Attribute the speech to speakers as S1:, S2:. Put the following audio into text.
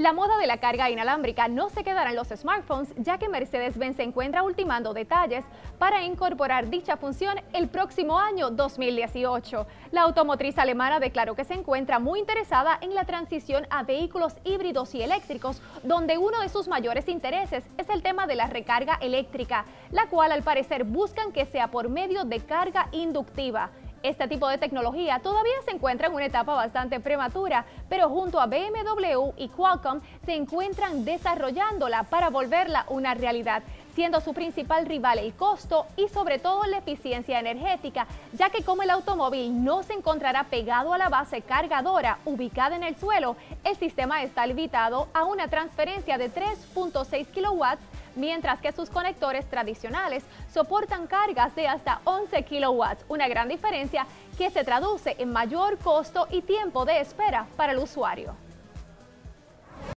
S1: La moda de la carga inalámbrica no se quedará en los smartphones, ya que Mercedes-Benz se encuentra ultimando detalles para incorporar dicha función el próximo año 2018. La automotriz alemana declaró que se encuentra muy interesada en la transición a vehículos híbridos y eléctricos, donde uno de sus mayores intereses es el tema de la recarga eléctrica, la cual al parecer buscan que sea por medio de carga inductiva. Este tipo de tecnología todavía se encuentra en una etapa bastante prematura, pero junto a BMW y Qualcomm se encuentran desarrollándola para volverla una realidad, siendo su principal rival el costo y sobre todo la eficiencia energética, ya que como el automóvil no se encontrará pegado a la base cargadora ubicada en el suelo, el sistema está limitado a una transferencia de 3.6 kilowatts, mientras que sus conectores tradicionales soportan cargas de hasta 11 kilowatts, una gran diferencia que se traduce en mayor costo y tiempo de espera para el usuario.